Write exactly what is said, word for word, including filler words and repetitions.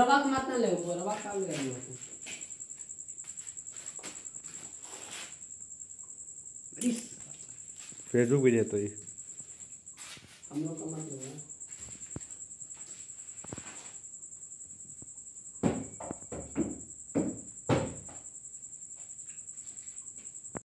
बोरवा के मत ना ले बोरवा का ले लो फेसबुक पे देतो ये हम लोग का मत लो